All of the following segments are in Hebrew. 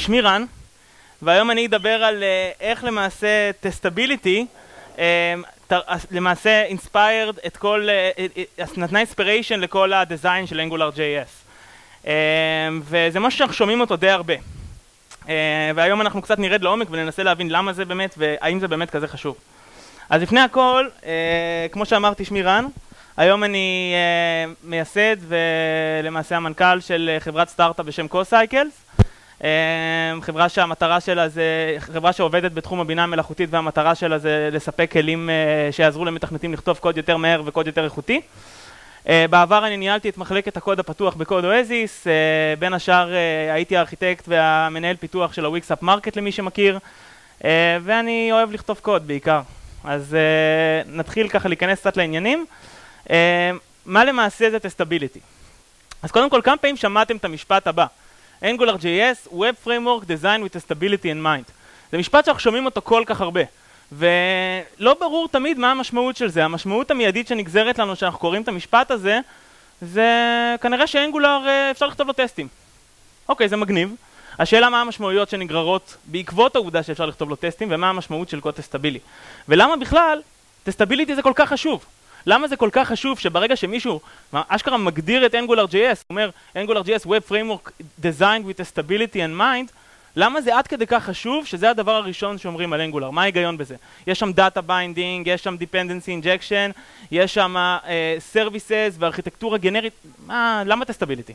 שמי רן, והיום אני אדבר על איך למעשה Testability למעשה inspired את כל, נתנה inspiration לכל הדיזיין של AngularJS. וזה משהו שאנחנו שומעים אותו די הרבה. והיום אנחנו קצת נרד לעומק וננסה להבין למה זה באמת והאם זה באמת כזה חשוב. אז לפני הכל, כמו שאמרתי, שמי רן, היום אני מייסד ולמעשה המנכ"ל של חברת סטארט-אפ בשם CoSycles, חברה שהמטרה שלה זה, חברה שעובדת בתחום הבינה המלאכותית והמטרה שלה זה לספק כלים שיעזרו למתכנתים לכתוב קוד יותר מהר וקוד יותר איכותי. בעבר אני ניהלתי את מחלקת הקוד הפתוח בקוד אואזיס, בין השאר הייתי הארכיטקט והמנהל פיתוח של הוויקסאפ מרקט למי שמכיר, ואני אוהב לכתוב קוד בעיקר. אז נתחיל ככה להיכנס קצת לעניינים. מה למעשה זה Testability? אז קודם כל, כמה פעמים שמעתם את המשפט הבא? AngularJS, Web Framework Designed with Testability in Mind. זה משפט שאנחנו שומעים אותו כל כך הרבה. ולא ברור תמיד מה המשמעות של זה. המשמעות המיידית שנגזרת לנו שאנחנו קוראים את המשפט הזה, זה כנראה שאנגולר אפשר לכתוב לו טסטים. אוקיי, זה מגניב. השאלה מה המשמעויות שנגררות בעקבות העובדה שאפשר לכתוב לו טסטים, ומה המשמעות של קוד Testability. ולמה בכלל Testability זה כל כך חשוב? למה זה כל כך חשוב שברגע שמישהו אשכרה מגדיר את AngularJS, הוא אומר AngularJS Web Framework Designed with Testability in Mind, למה זה עד כדי כך חשוב שזה הדבר הראשון שאומרים על Angular? מה ההיגיון בזה? יש שם Data Binding, יש שם Dependency Injection, יש שם Services וארכיטקטורה גנרית, למה Testability?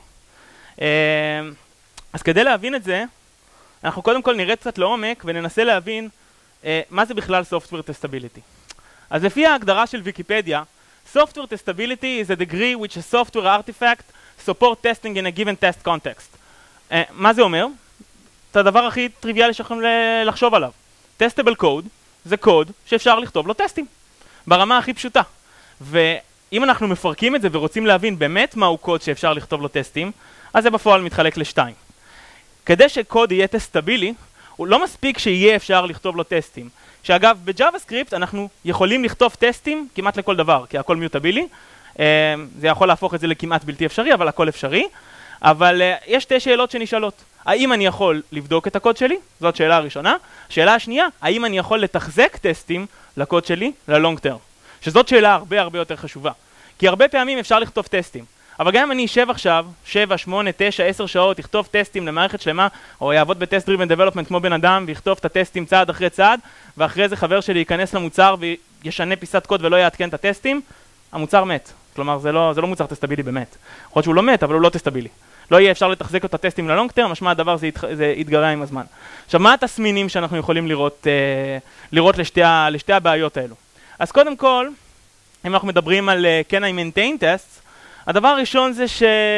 אז כדי להבין את זה, אנחנו קודם כל נרד קצת לעומק וננסה להבין מה זה בכלל Software Testability. אז לפי ההגדרה של ויקיפדיה, Software Testability is a degree which a software artifact support testing in a given test context. מה זה אומר? זה הדבר הכי טריוויאלי שיכולים לחשוב עליו. Testable code זה קוד שאפשר לכתוב לו טסטים, ברמה הכי פשוטה. ואם אנחנו מפרקים את זה ורוצים להבין באמת מהו קוד שאפשר לכתוב לו טסטים, אז זה בפועל מתחלק לשתיים. כדי שקוד יהיה טסטבילי, הוא לא מספיק שיהיה אפשר לכתוב לו טסטים. שאגב, בג'אווה-סקריפט אנחנו יכולים לכתוב טסטים כמעט לכל דבר, כי הכל מיוטבילי. זה יכול להפוך את זה לכמעט בלתי אפשרי, אבל הכל אפשרי. אבל יש שתי שאלות שנשאלות. האם אני יכול לבדוק את הקוד שלי? זאת שאלה הראשונה. שאלה השנייה, האם אני יכול לתחזק טסטים לקוד שלי ללונג טרם? שזאת שאלה הרבה הרבה יותר חשובה. כי הרבה פעמים אפשר לכתוב טסטים. אבל גם אם אני אשב עכשיו, 7, 8, 9, 10 שעות, יכתוב טסטים למערכת שלמה, או יעבוד ב-Test Driven Development כמו בן אדם, ויכתוב את הטסטים צעד אחרי צעד, ואחרי זה חבר שלי ייכנס למוצר וישנה פיסת קוד ולא יעדכן את הטסטים, המוצר מת. כלומר, זה לא מוצר טסטבילי באמת. יכול להיות שהוא לא מת, אבל הוא לא טסטבילי. לא יהיה אפשר לתחזק את הטסטים ללונג טרם, משמע הדבר זה יתגרע עם הזמן. עכשיו, מה התסמינים שאנחנו יכולים לראות לשתי הבעיות האלו? אז קודם כל, אם אנחנו מדברים על Can I maintain tests, הדבר הראשון זה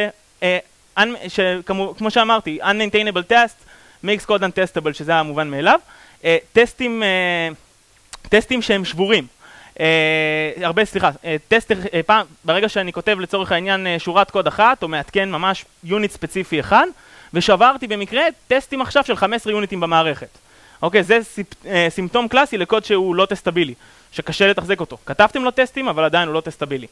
כמו שאמרתי, unmaintainable test makes code untestable, שזה המובן מאליו. טסטים שהם שבורים. ברגע שאני כותב לצורך העניין שורת קוד אחת, או מעדכן ממש יוניט ספציפי אחד, ושברתי במקרה טסטים עכשיו של 15 יוניטים במערכת. אוקיי, זה סימפטום קלאסי לקוד שהוא לא טסטבילי, שקשה לתחזק אותו. כתבתם לו טסטים, אבל עדיין הוא לא טסטבילי.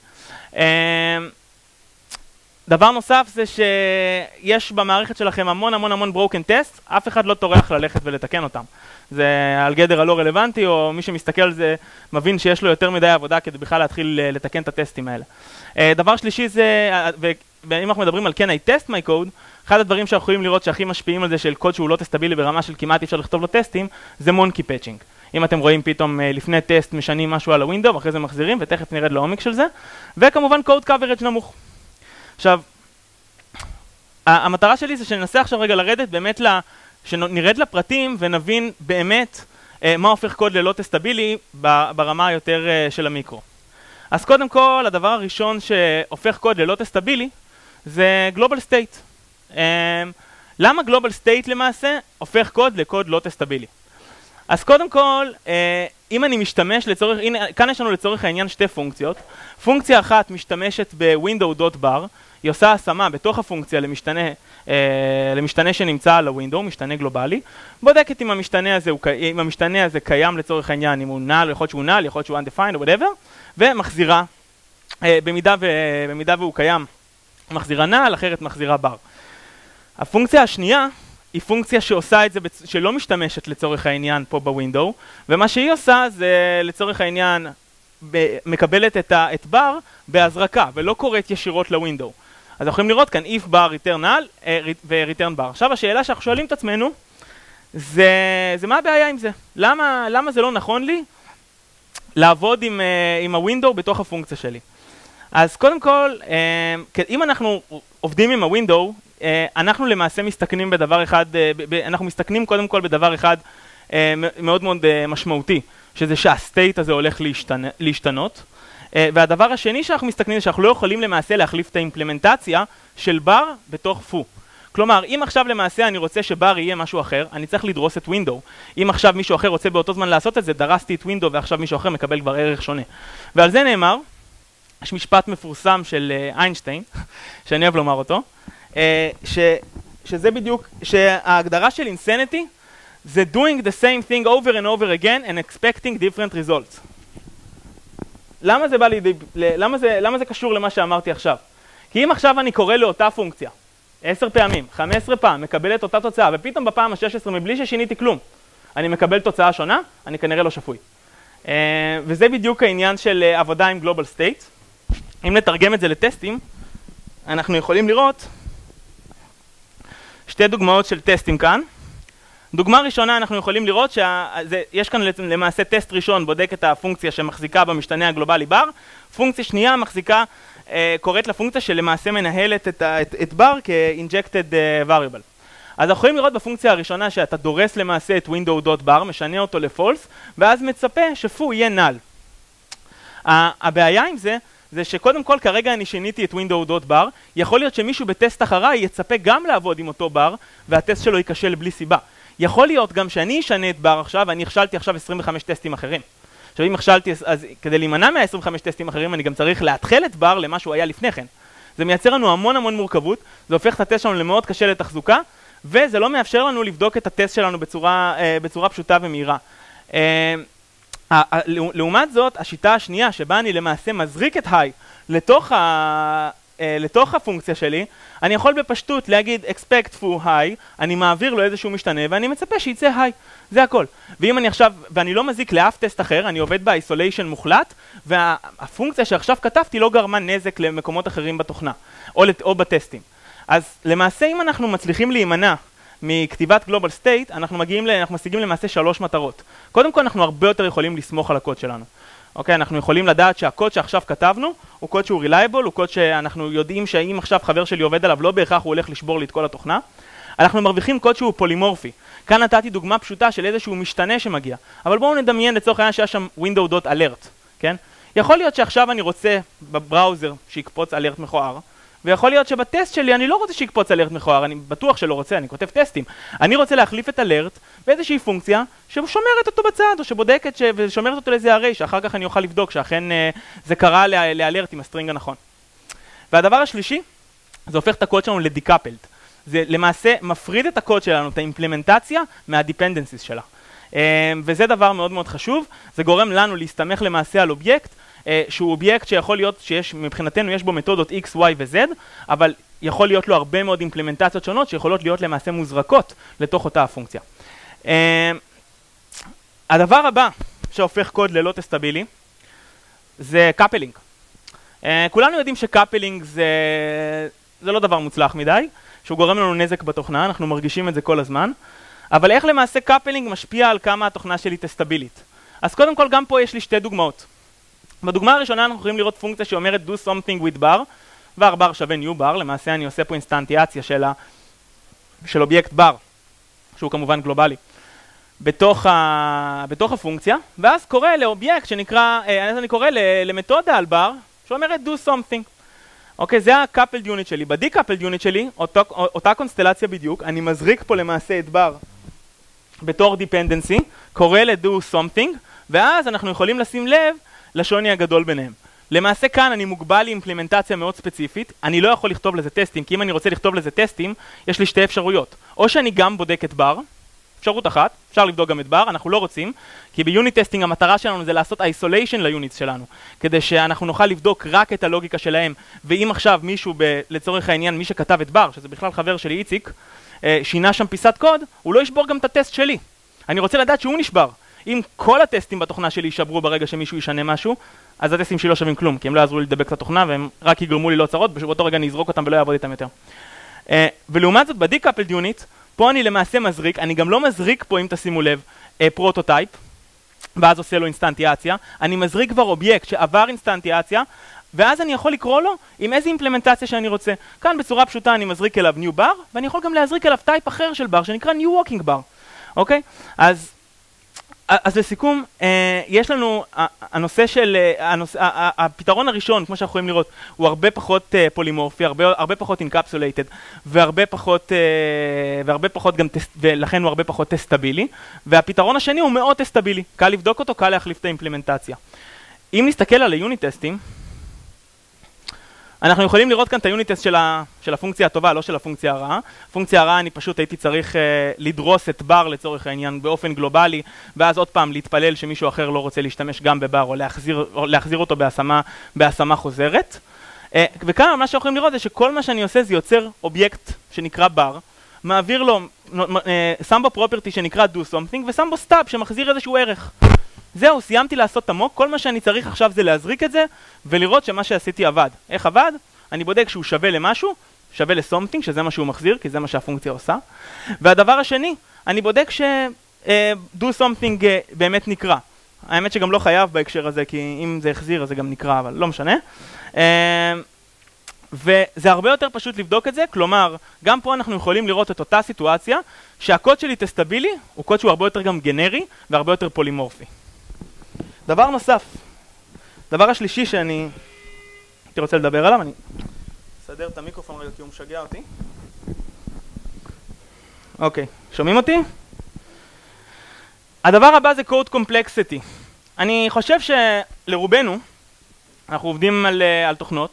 דבר נוסף זה שיש במערכת שלכם המון broken tests, אף אחד לא טורח ללכת ולתקן אותם. זה על גדר הלא רלוונטי, או מי שמסתכל על זה מבין שיש לו יותר מדי עבודה כדי בכלל להתחיל לתקן את הטסטים האלה. דבר שלישי זה, ואם אנחנו מדברים על Can I test my code, אחד הדברים שאנחנו יכולים לראות שהכי משפיעים על זה של קוד שהוא לא טסטבילי ברמה של כמעט אפשר לכתוב לו טסטים, זה monkey patching. אם אתם רואים פתאום לפני טסט משנים משהו על הווינדו, ואחרי זה מחזירים, ותכף נרד לעומק של זה. וכמובן code coverage נמוך. עכשיו, המטרה שלי זה שננסה עכשיו רגע לרדת באמת, שנרד לפרטים ונבין באמת מה הופך קוד ללא טסטבילי ברמה היותר של המיקרו. אז קודם כל, הדבר הראשון שהופך קוד ללא טסטבילי זה Global State. למה Global State למעשה הופך קוד לקוד לא טסטבילי? אז קודם כל, אם אני משתמש לצורך, הנה, כאן יש לנו לצורך העניין שתי פונקציות. פונקציה אחת משתמשת ב-window.bar, היא עושה השמה בתוך הפונקציה למשתנה שנמצא על הווינדו, משתנה גלובלי, בודקת אם המשתנה הזה קיים לצורך העניין, אם הוא null, יכול להיות שהוא null, יכול להיות שהוא undefined או whatever, ומחזירה, במידה והוא קיים, מחזירה null, אחרת מחזירה bar. הפונקציה השנייה היא פונקציה שעושה את זה, שלא משתמשת לצורך העניין פה בווינדו, ומה שהיא עושה זה לצורך העניין מקבלת את bar בהזרקה, ולא קוראת ישירות לווינדו. אז אנחנו יכולים לראות כאן if bar return null ו-return bar. עכשיו השאלה שאנחנו שואלים את עצמנו, זה מה הבעיה עם זה? למה זה לא נכון לי לעבוד עם הווינדו בתוך הפונקציה שלי? אז קודם כל, אם אנחנו עובדים עם הווינדו, אנחנו למעשה מסתכנים בדבר אחד, אנחנו מסתכנים קודם כל בדבר אחד מאוד מאוד משמעותי, שזה שהסטייט הזה הולך להשתנות. והדבר השני שאנחנו מסתכנים זה שאנחנו לא יכולים למעשה להחליף את האימפלמנטציה של בר בתוך פו. כלומר, אם עכשיו למעשה אני רוצה שבר יהיה משהו אחר, אני צריך לדרוס את ווינדו. אם עכשיו מישהו אחר רוצה באותו זמן לעשות את זה, דרסתי את ווינדו ועכשיו מישהו אחר מקבל כבר ערך שונה. ועל זה נאמר, יש משפט מפורסם של איינשטיין, שאני אוהב לומר אותו, שזה בדיוק, שההגדרה של insanity זה doing the same thing over and over again and expecting different results. למה זה קשור למה שאמרתי עכשיו? כי אם עכשיו אני קורא לאותה פונקציה 10 פעמים, 15 פעם, מקבל את אותה תוצאה, ופתאום בפעם ה-16 מבלי ששיניתי כלום, אני מקבל תוצאה שונה, אני כנראה לא שפוי. וזה בדיוק העניין של עבודה עם Global State. אם נתרגם את זה לטסטים, אנחנו יכולים לראות שתי דוגמאות של טסטים כאן. דוגמה ראשונה, אנחנו יכולים לראות שיש כאן למעשה טסט ראשון, בודק את הפונקציה שמחזיקה במשתנה הגלובלי בר. פונקציה שנייה מחזיקה, קוראת לפונקציה שלמעשה מנהלת את בר כ-injected variable. אז אנחנו יכולים לראות בפונקציה הראשונה שאתה דורס למעשה את window.bar, משנה אותו ל-false, ואז מצפה שפו יהיה null. הבעיה עם זה שקודם כל כרגע אני שיניתי את window.bar, יכול להיות שמישהו בטסט אחריי יצפה גם לעבוד עם אותו בר, והטסט שלו ייכשל בלי סיבה. יכול להיות גם שאני אשנה את בר עכשיו, ואני הכשלתי עכשיו 25 טסטים אחרים. עכשיו אם הכשלתי, אז כדי להימנע מה-25 טסטים אחרים, אני גם צריך להתחיל את בר למה שהוא היה לפני כן. זה מייצר לנו המון מורכבות, זה הופך את הטסט שלנו למאוד קשה לתחזוקה, וזה לא מאפשר לנו לבדוק את הטסט שלנו בצורה פשוטה ומהירה. לעומת זאת, השיטה השנייה שבה אני למעשה מזריק את היי לתוך הפונקציה שלי, אני יכול בפשטות להגיד expect for high, אני מעביר לו איזשהו משתנה ואני מצפה שייצא היי, זה הכל. ואם אני עכשיו, ואני לא מזיק לאף טסט אחר, אני עובד באיסוליישן מוחלט, והפונקציה שעכשיו כתבתי לא גרמה נזק למקומות אחרים בתוכנה, או בטסטים. אז למעשה אם אנחנו מצליחים להימנע מכתיבת Global State, אנחנו משיגים למעשה 3 מטרות. קודם כל אנחנו הרבה יותר יכולים לסמוך על הקוד שלנו. אוקיי, אנחנו יכולים לדעת שהקוד שעכשיו כתבנו הוא קוד שהוא reliable, הוא קוד שאנחנו יודעים שאם עכשיו חבר שלי עובד עליו, לא בהכרח הוא הולך לשבור לי את כל התוכנה. אנחנו מרוויחים קוד שהוא פולימורפי. כאן נתתי דוגמה פשוטה של איזשהו משתנה שמגיע. אבל בואו נדמיין לצורך העניין שהיה שם window.alert, כן? יכול להיות שעכשיו אני רוצה בבראוזר שיקפוץ אלרט מכוער, ויכול להיות שבטסט שלי אני לא רוצה שיקפוץ אלרט מכוער, אני בטוח שלא רוצה, אני כותב טסטים. אני רוצה להחליף את אלרט באיזושהי פונקציה ששומרת אותו בצד, או שבודקת ושומרת אותו לאיזה הרי, שאחר כך אני אוכל לבדוק שאכן זה קרה לאלרט עם הסטרינג הנכון. והדבר השלישי, זה הופך את הקוד שלנו לדיקאפלד. זה למעשה מפריד את הקוד שלנו, את האימפלמנטציה, מהדיפנדנסיס שלה. וזה דבר מאוד מאוד חשוב, זה גורם לנו להסתמך למעשה על אובייקט, שהוא אובייקט שיכול להיות מבחינתנו יש בו מתודות X, Y ו-Z, אבל יכול להיות לו הרבה מאוד אימפלמנטציות שונות שיכולות להיות למעשה מוזרקות לתוך אותה הפונקציה. הדבר הבא שהופך קוד ללא טסטבילי זה קאפלינג. כולנו יודעים שקאפלינג זה לא דבר מוצלח מדי, שהוא גורם לנו נזק בתוכנה, אנחנו מרגישים את זה כל הזמן, אבל איך למעשה קאפלינג משפיע על כמה התוכנה שלי טסטבילית? אז קודם כל גם פה יש לי 2 דוגמאות. בדוגמה הראשונה אנחנו יכולים לראות פונקציה שאומרת do something with bar, var bar שווה new bar, למעשה אני עושה פה אינסטנטיאציה של אובייקט bar, שהוא כמובן גלובלי, בתוך הפונקציה, ואז קורא לאובייקט שנקרא, אז אני קורא למתודה על bar, שאומרת do something. אוקיי, זה ה-coupled unit שלי. ב-decoupled unit שלי, אותה קונסטלציה בדיוק, אני מזריק פה למעשה את bar בתור dependency, קורא ל-do something, ואז אנחנו יכולים לשים לב לשוני הגדול ביניהם. למעשה כאן אני מוגבל לאימפלמנטציה מאוד ספציפית, אני לא יכול לכתוב לזה טסטים, כי אם אני רוצה לכתוב לזה טסטים, יש לי 2 אפשרויות. או שאני גם בודק את bar, אפשרות אחת, אפשר לבדוק גם את בר, אנחנו לא רוצים, כי ביוניט טסטינג המטרה שלנו זה לעשות איסוליישן ליוניטס שלנו, כדי שאנחנו נוכל לבדוק רק את הלוגיקה שלהם, ואם עכשיו מישהו, לצורך העניין, מי שכתב את בר, שזה בכלל חבר שלי איציק, שינה שם פיסת קוד, הוא לא ישבור גם את הטסט שלי. אני רוצה לדעת שהוא נשבר. אם כל הטסטים בתוכנה שלי יישברו ברגע שמישהו ישנה משהו, אז הטסטים שלי לא שווים כלום, כי הם לא יעזרו לי לדבק את התוכנה, והם רק יגרמו לי לא צרות, באותו רגע אני אזרוק אותם ולא יעבוד איתם יותר. ולעומת זאת, ב-decoupled unit, פה אני למעשה מזריק, אני גם לא מזריק פה, אם תשימו לב, פרוטוטייפ, ואז עושה לו אינסטנטיאציה, אני מזריק כבר אובייקט שעבר אינסטנטיאציה, ואז אני יכול לקרוא לו עם איזה אימפלמנטציה שאני רוצה. כאן בצורה פשוטה אני מזריק אליו new bar, ואני יכול גם להזריק אליו טייפ אחר של bar, שנקרא new walking bar. אוקיי? אז לסיכום, יש לנו, הנושא של, הפתרון הראשון, כמו שאנחנו יכולים לראות, הוא הרבה פחות פולימורפי, הרבה פחות אינקפסולייטד, והרבה פחות גם, ולכן הוא הרבה פחות טסטבילי, והפתרון השני הוא מאוד טסטבילי, קל לבדוק אותו, קל להחליף את האימפלמנטציה. אם נסתכל על היוניט טסטים, אנחנו יכולים לראות כאן את היוניט טסט של הפונקציה הטובה, לא של הפונקציה הרעה. פונקציה הרעה אני פשוט הייתי צריך לדרוס את בר לצורך העניין באופן גלובלי, ואז עוד פעם להתפלל שמישהו אחר לא רוצה להשתמש גם בבר, או להחזיר אותו בהשמה חוזרת. וכאן מה שאנחנו יכולים לראות זה שכל מה שאני עושה זה יוצר אובייקט שנקרא בר, מעביר לו, שם בו פרופרטי שנקרא do something, ושם בו סטאב שמחזיר איזשהו ערך. זהו, סיימתי לעשות את המוק, כל מה שאני צריך עכשיו זה להזריק את זה, ולראות שמה שעשיתי עבד. איך עבד? אני בודק שהוא שווה למשהו, שווה ל-something, שזה מה שהוא מחזיר, כי זה מה שהפונקציה עושה. והדבר השני, אני בודק ש-do something באמת נקרא. האמת שגם לא חייב בהקשר הזה, כי אם זה החזיר, אז זה גם נקרא, אבל לא משנה. וזה הרבה יותר פשוט לבדוק את זה, כלומר, גם פה אנחנו יכולים לראות את אותה סיטואציה, שהקוד שלי טסטבילי, הוא קוד שהוא הרבה יותר גם גנרי, והרבה יותר פולימורפי. דבר נוסף, דבר השלישי שאני הייתי רוצה לדבר עליו, אני אסדר את המיקרופון רגע כי הוא משגע אותי. אוקיי, שומעים אותי? הדבר הבא זה code complexity. אני חושב שלרובנו, אנחנו עובדים על תוכנות,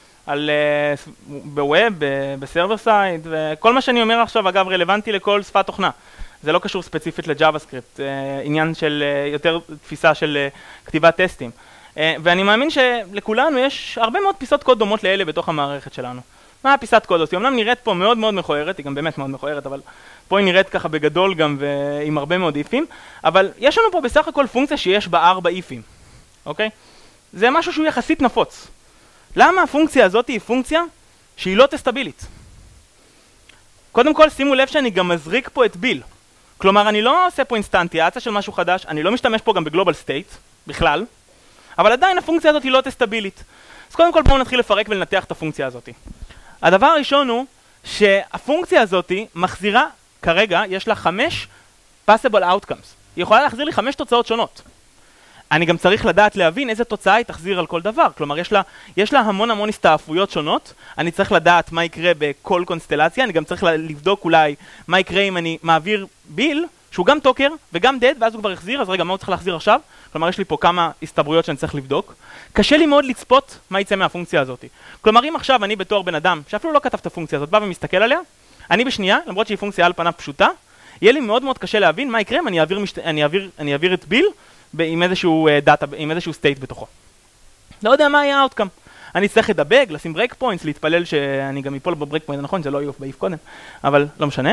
בווב, בסרבר סייד, וכל מה שאני אומר עכשיו אגב רלוונטי לכל שפת תוכנה. זה לא קשור ספציפית לג'אווה-סקריפט, עניין של יותר תפיסה של כתיבת טסטים. ואני מאמין שלכולנו יש הרבה מאוד פיסות קוד דומות לאלה בתוך המערכת שלנו. מה הפיסת קוד הזאת? היא אומנם נראית פה מאוד מאוד מכוערת, היא גם באמת מאוד מכוערת, אבל פה היא נראית ככה בגדול גם ועם הרבה מאוד איפים, אבל יש לנו פה בסך הכל פונקציה שיש בה 4 איפים, אוקיי? זה משהו שהוא יחסית נפוץ. למה הפונקציה הזאת היא פונקציה שהיא לא טסטבילית? קודם כל שימו לב שאני גם מזריק פה את ביל. כלומר, אני לא עושה פה אינסטנטיאציה של משהו חדש, אני לא משתמש פה גם בגלובל סטייט, בכלל, אבל עדיין הפונקציה הזאת היא לא טסטבילית. אז קודם כל בואו נתחיל לפרק ולנתח את הפונקציה הזאת. הדבר הראשון הוא שהפונקציה הזאת מחזירה, כרגע יש לה 5 possible outcomes. היא יכולה להחזיר לי 5 תוצאות שונות. אני גם צריך לדעת להבין איזה תוצאה היא תחזיר על כל דבר. כלומר, יש לה המון הסתעפויות שונות. אני צריך לדעת מה יקרה בכל קונסטלציה. אני גם צריך לבדוק אולי מה יקרה אם אני מעביר ביל, שהוא גם טוקר וגם דד, ואז הוא כבר יחזיר. אז רגע, מה הוא צריך להחזיר עכשיו? כלומר, יש לי פה כמה הסתברויות שאני צריך לבדוק. קשה לי מאוד לצפות מה יצא מהפונקציה הזאת. כלומר, אם עכשיו אני בתור בן אדם, שאפילו לא כתב את הפונקציה הזאת, בא ומסתכל עליה, אני בשנייה, למרות שהיא פונקציה על פניו פשוטה, יהיה לי מאוד קשה להבין מה יקרה אם אני אעביר את ביל עם איזשהו דאטה, עם איזשהו סטייט בתוכו. לא יודע מה יהיה האוטקאם. אני צריך לדבק, לשים ברייק פוינטס, להתפלל שאני גם איפול בברייק פוינט, נכון, זה לא יוף באיף קודם, אבל לא משנה.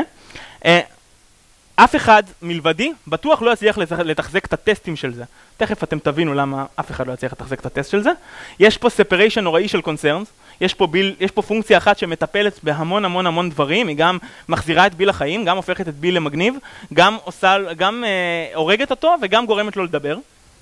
אף אחד מלבדי בטוח לא יצליח לתחזק את הטסטים של זה. תכף אתם תבינו למה אף אחד לא יצליח לתחזק את הטסט של זה. יש פה separation נוראי של concerns, יש פה פונקציה אחת שמטפלת בהמון דברים, היא גם מחזירה את ביל לחיים, גם הופכת את ביל למגניב, גם הורגת אותו וגם גורמת לו לדבר.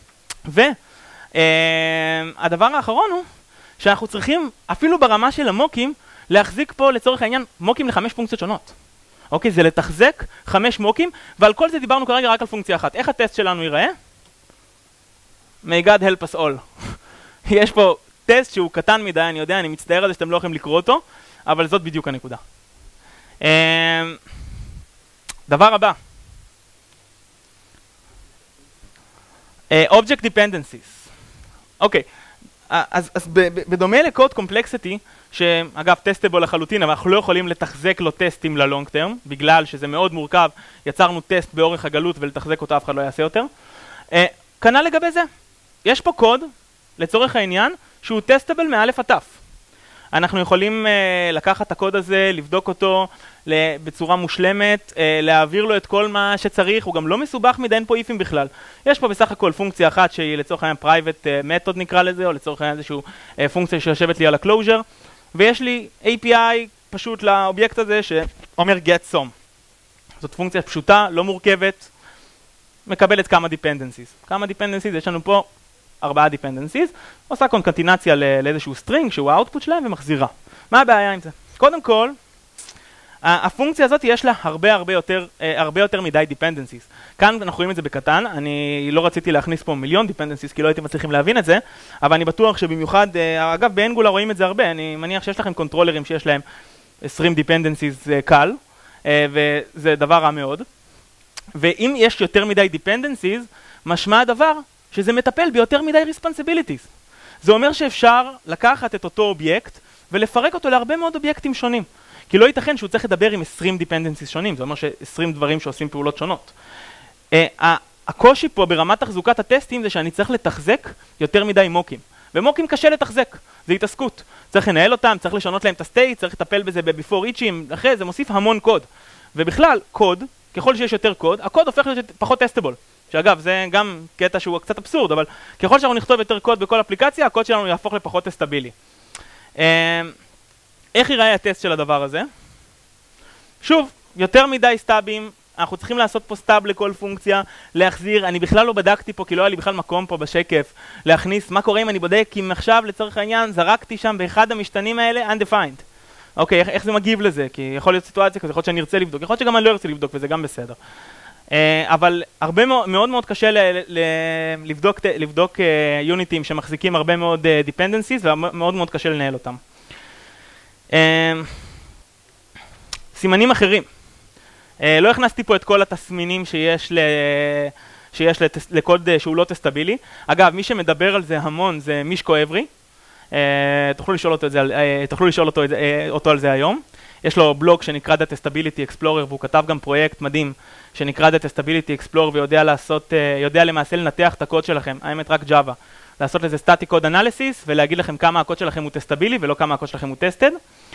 והדבר האחרון הוא שאנחנו צריכים, אפילו ברמה של המוקים, להחזיק פה לצורך העניין מוקים ל5 פונקציות שונות. אוקיי, זה לתחזק 5 מוקים, ועל כל זה דיברנו כרגע רק על פונקציה אחת. איך הטסט שלנו ייראה? May God help us all. יש פה טסט שהוא קטן מדי, אני יודע, אני מצטער על זה שאתם לא יכולים לקרוא אותו, אבל זאת בדיוק הנקודה. דבר הבא. Object dependencies. אוקיי, אז בדומה לקוד קומפלקסיטי, שאגב טסטבל לחלוטין, אבל אנחנו לא יכולים לתחזק לו טסטים ללונג טרם, בגלל שזה מאוד מורכב, יצרנו טסט באורך הגלות ולתחזק אותו אף אחד לא יעשה יותר. כנ"ל לגבי זה, יש פה קוד, לצורך העניין, שהוא טסטבל מאלף עד תף. אנחנו יכולים לקחת את הקוד הזה, לבדוק אותו בצורה מושלמת, להעביר לו את כל מה שצריך, הוא גם לא מסובך מדי, אין פה איפים בכלל. יש פה בסך הכל פונקציה אחת שהיא לצורך העניין private method נקרא לזה, או לצורך העניין איזושהי פונקציה שיושבת לי על ה-closure, ויש לי API פשוט לאובייקט הזה שאומר get some. זאת פונקציה פשוטה, לא מורכבת, מקבלת כמה dependencies. כמה dependencies, יש לנו פה 4 dependencies, עושה קונקטינציה לאיזשהו string שהוא האוטפוט שלהם ומחזירה. מה הבעיה עם זה? קודם כל, הפונקציה הזאת יש לה הרבה יותר מדי dependencies. כאן אנחנו רואים את זה בקטן, אני לא רציתי להכניס פה מיליון dependencies כי לא הייתם מצליחים להבין את זה, אבל אני בטוח שבמיוחד, אגב באנגולר רואים את זה הרבה, אני מניח שיש לכם קונטרולרים שיש להם 20 dependencies קל, וזה דבר רע מאוד. ואם יש יותר מדי dependencies, משמע הדבר שזה מטפל ביותר מדי responsibilities. זה אומר שאפשר לקחת את אותו אובייקט ולפרק אותו להרבה מאוד אובייקטים שונים. כי לא ייתכן שהוא צריך לדבר עם 20 dependencies שונים, זה אומר ש20 דברים שעושים פעולות שונות. הקושי פה ברמת תחזוקת הטסטים זה שאני צריך לתחזק יותר מדי מוקים. ומוקים קשה לתחזק, זה התעסקות. צריך לנהל אותם, צריך לשנות להם את הסטייט, צריך לטפל בזה ב-before reaching, אחרי זה מוסיף המון קוד. ובכלל, קוד, ככל שיש יותר קוד, הקוד הופך להיות פחות טסטבל. שאגב, זה גם קטע שהוא קצת אבסורד, אבל ככל שאנחנו נכתוב יותר קוד בכל אפליקציה, הקוד שלנו יהפוך לפחות טסטבילי. איך ייראה הטסט של הדבר הזה? שוב, יותר מדי סטאבים, אנחנו צריכים לעשות פה סטאב לכל פונקציה, להחזיר, אני בכלל לא בדקתי פה, כי לא היה לי בכלל מקום פה בשקף, להכניס, מה קורה אם אני בודק, אם עכשיו לצורך העניין זרקתי שם באחד המשתנים האלה, undefined. אוקיי, איך זה מגיב לזה? כי יכול להיות סיטואציה כזאת, יכול להיות שאני ארצה לבדוק, יכול להיות שגם אני לא ארצה לבדוק, וזה גם בסדר. אבל הרבה מאוד מאוד קשה לבדוק יוניטים שמחזיקים הרבה מאוד dependencies, ומאוד מאוד קשה לנהל אותם. סימנים אחרים. לא הכנסתי פה את כל התסמינים שיש לקוד שהוא לא טסטבילי. אגב, מי שמדבר על זה המון זה מישקו אברי. תוכלו לשאול אותו על זה היום. יש לו בלוג שנקרא Testability Explorer, והוא כתב גם פרויקט מדהים שנקרא Testability Explorer, ויודע למעשה לנתח את הקוד שלכם, האמת רק Java. לעשות לזה Static Code Analysis, ולהגיד לכם כמה הקוד שלכם הוא טסטבילי, ולא כמה הקוד שלכם הוא Tested.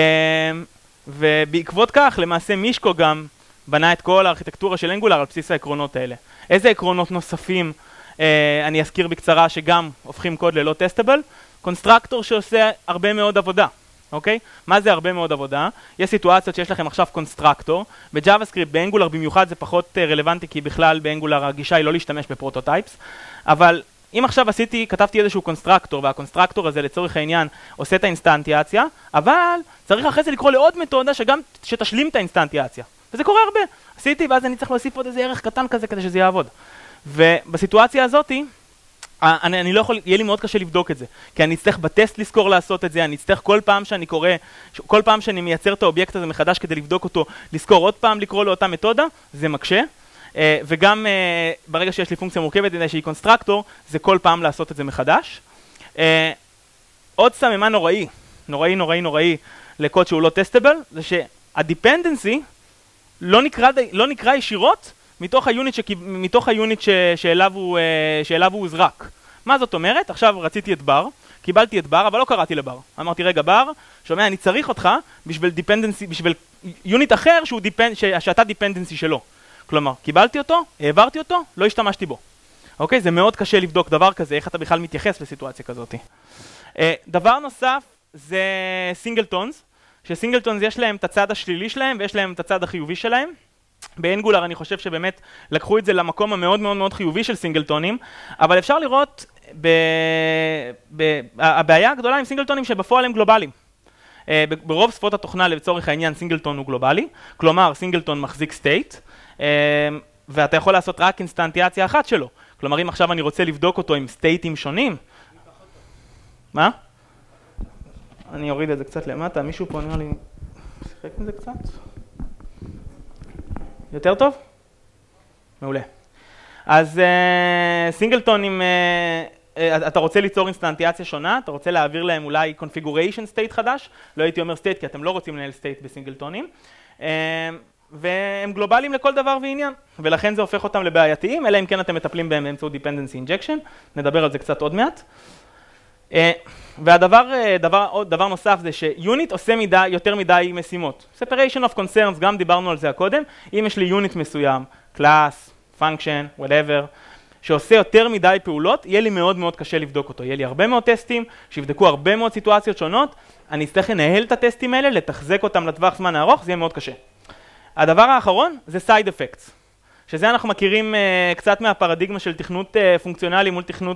ובעקבות כך, למעשה מישקו גם בנה את כל הארכיטקטורה של אנגולר על בסיס העקרונות האלה. איזה עקרונות נוספים אני אזכיר בקצרה שגם הופכים קוד ללא טסטבל? קונסטרקטור שעושה הרבה מאוד עבודה. אוקיי? מה זה הרבה מאוד עבודה? יש סיטואציות שיש לכם עכשיו קונסטרקטור, בג'אווה-סקריפט, באנגולר במיוחד זה פחות רלוונטי, כי בכלל באנגולר הגישה היא לא להשתמש בפרוטוטייפס, אבל אם עכשיו כתבתי איזשהו קונסטרקטור, והקונסטרקטור הזה לצורך העניין עושה את האינסטנטיאציה, אבל צריך אחרי זה לקרוא לעוד מתודה שתשלים את האינסטנטיאציה. וזה קורה הרבה. עשיתי, ואז אני צריך להוסיף עוד איזה ערך קטן כזה כדי שזה יעבוד. ובסיטואציה הזאת, אני לא יכול, יהיה לי מאוד קשה לבדוק את זה, כי אני אצטרך בטסט לזכור לעשות את זה, אני אצטרך כל פעם שאני קורא, כל פעם שאני מייצר את האובייקט הזה מחדש כדי לבדוק אותו, לזכור עוד פעם לקרוא לאותה מתודה, זה מקשה, וגם ברגע שיש לי פונקציה מורכבת, שהיא קונסטרקטור, זה כל פעם לעשות את זה מחדש. עוד סממן נוראי לקוד שהוא לא טסטבל, זה שהדיפנדנסי לא נקרא ישירות, מתוך היוניט שאליו הוא הוזרק. מה זאת אומרת? עכשיו רציתי את בר, קיבלתי את בר, אבל לא קראתי לבר. אמרתי, רגע, בר, שומע, אני צריך אותך בשביל יוניט אחר שאתה דיפנדנסי שלו. כלומר, קיבלתי אותו, העברתי אותו, לא השתמשתי בו. אוקיי? זה מאוד קשה לבדוק דבר כזה, איך אתה בכלל מתייחס לסיטואציה כזאת. דבר נוסף זה סינגלטונס, שסינגלטונס יש להם את הצד השלילי שלהם ויש להם את הצד החיובי שלהם. באנגולר אני חושב שבאמת לקחו את זה למקום המאוד מאוד מאוד חיובי של סינגלטונים, אבל אפשר לראות הבעיה הגדולה עם סינגלטונים שבפועל הם גלובליים. ברוב שפות התוכנה לצורך העניין סינגלטון הוא גלובלי, כלומר סינגלטון מחזיק סטייט, ואתה יכול לעשות רק אינסטנטיאציה אחת שלו. כלומר אם עכשיו אני רוצה לבדוק אותו עם סטייטים שונים. מה? אני אוריד את זה קצת למטה, מישהו פה נראה לי שיחק עם זה קצת? יותר טוב? מעולה. אז סינגלטונים אתה רוצה ליצור אינסטנטיאציה שונה, אתה רוצה להעביר להם אולי configuration state חדש, לא הייתי אומר state כי אתם לא רוצים לנהל state בסינגלטונים, והם גלובליים לכל דבר ועניין, ולכן זה הופך אותם לבעייתיים, אלא אם כן אתם מטפלים בהם באמצעות dependency injection, נדבר על זה קצת עוד מעט. דבר נוסף זה שיוניט עושה יותר מדי משימות. separation of concerns, גם דיברנו על זה הקודם, אם יש לי יוניט מסוים, class, function, whatever, שעושה יותר מדי פעולות, יהיה לי מאוד מאוד קשה לבדוק אותו. יהיה לי הרבה מאוד טסטים, שיבדקו הרבה מאוד סיטואציות שונות, אני אצטרך לנהל את הטסטים האלה, לתחזק אותם לטווח זמן הארוך, זה יהיה מאוד קשה. הדבר האחרון זה side effects, שזה אנחנו מכירים קצת מהפרדיגמה של תכנות פונקציונלי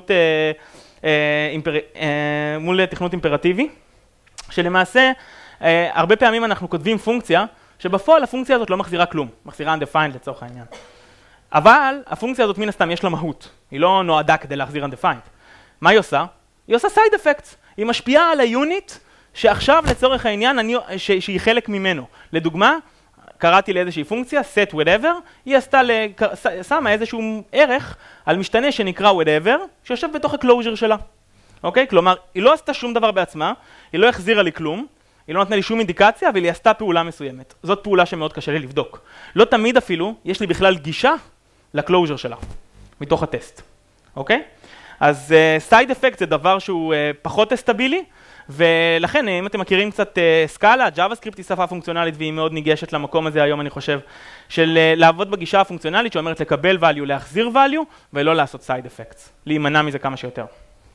מול תכנות אימפרטיבי, שלמעשה הרבה פעמים אנחנו כותבים פונקציה, שבפועל הפונקציה הזאת לא מחזירה כלום, מחזירה undefined לצורך העניין. אבל הפונקציה הזאת מן הסתם יש לה מהות, היא לא נועדה כדי להחזיר undefined. מה היא עושה? היא עושה side effects, היא משפיעה על היוניט שעכשיו לצורך העניין שהיא חלק ממנו. לדוגמה, קראתי לאיזושהי פונקציה, set whatever, היא שמה איזשהו ערך על משתנה שנקרא whatever, שיושב בתוך ה-closure שלה. אוקיי? כלומר, היא לא עשתה שום דבר בעצמה, היא לא החזירה לי כלום, היא לא נתנה לי שום אינדיקציה, אבל היא עשתה פעולה מסוימת. זאת פעולה שמאוד קשה לי לבדוק. לא תמיד אפילו, יש לי בכלל גישה ל-closure שלה, מתוך הטסט. אוקיי? אז side effect זה דבר שהוא פחות טסטבילי, ולכן, אם אתם מכירים קצת סקאלה, JavaScript היא שפה פונקציונלית והיא מאוד ניגשת למקום הזה היום, אני חושב, של לעבוד בגישה הפונקציונלית שאומרת לקבל value, להחזיר value, ולא לעשות side effects, להימנע מזה כמה שיותר.